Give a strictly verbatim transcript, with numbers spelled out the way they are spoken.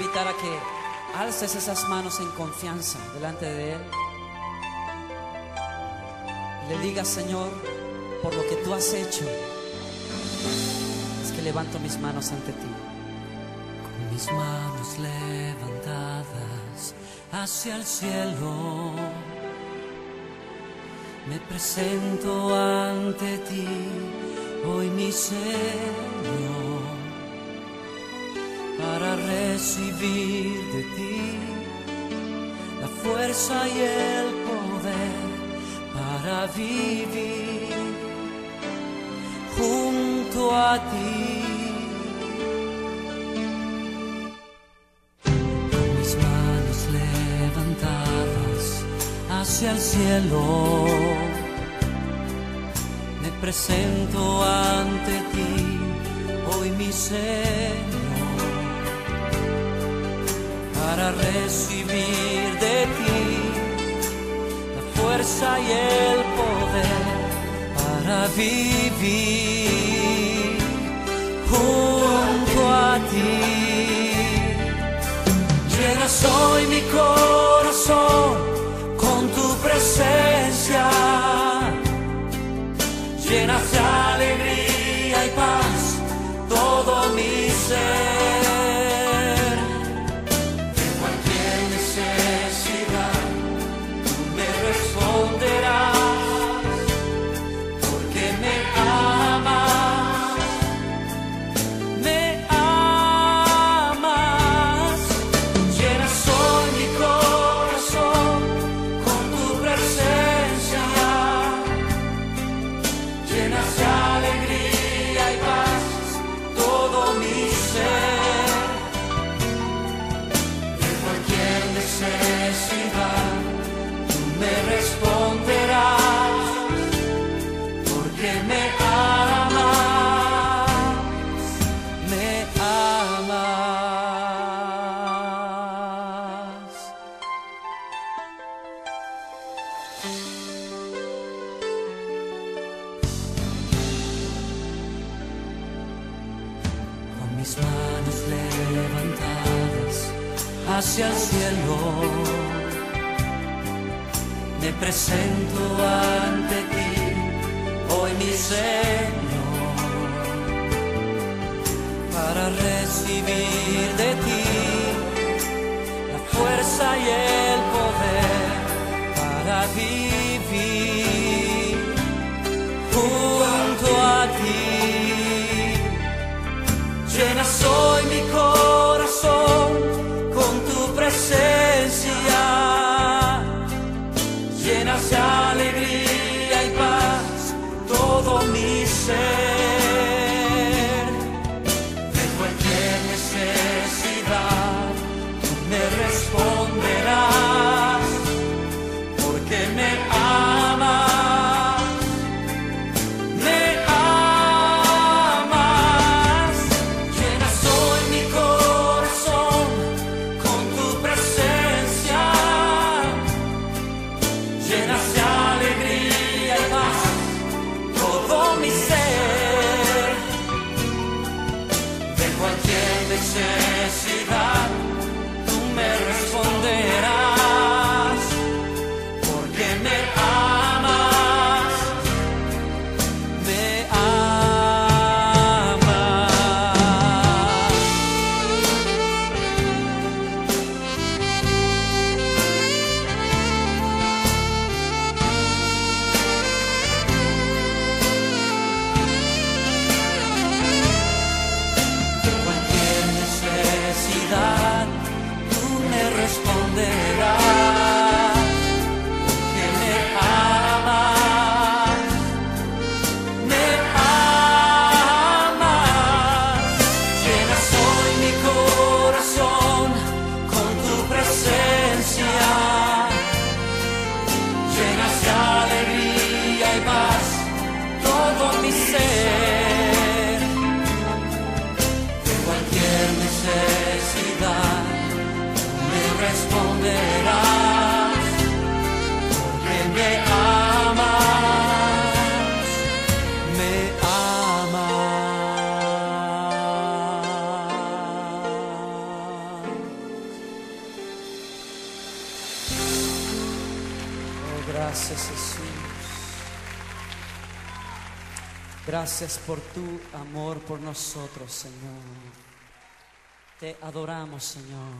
invitar a que alces esas manos en confianza delante de Él y le digas: Señor, por lo que tú has hecho, es que levanto mis manos ante ti. Con mis manos levantadas hacia el cielo, me presento ante ti, hoy mi Señor, para recibir de ti la fuerza y el poder para vivir junto a ti. Con mis manos levantadas hacia el cielo, me presento ante ti, hoy mi Señor, para recibir de ti la fuerza y el poder para vivir junto a ti. Llenas hoy mi corazón con tu presencia, llenas de alegría y paz todo mi ser. De cualquier necesidad tú me responderás, porque me amas, me amas. Llenas hoy mi corazón con tu presencia, llenas de alegría y paz todo mi ser. De cualquier necesidad tú me responderás, porque me amas, me amas. Con mis manos levantadas hacia el cielo, me presento ante ti, hoy mi Señor, para recibir de ti la fuerza y el poder para vivir junto a ti. Llenas hoy mi corazón con tu presencia, llenas de alegría y paz todo mi ser. De cualquier necesidad tú me responderás, porque me amas, me amas. Llenas hoy mi corazón con tu presencia, llenas de alegría y paz todo mi ser. De cualquier necesidad tú me responderás, porque me amas, me amas. De cualquier necesidad tú me responderás, porque me amas, me amas. Llenas hoy mi corazón con tu presencia, llenas de alegría y paz todo mi ser. De cualquier necesidad tú me responderás, porque me amas, me amas. Gracias, Jesús. Gracias por tu amor por nosotros, Señor. Te adoramos, Señor.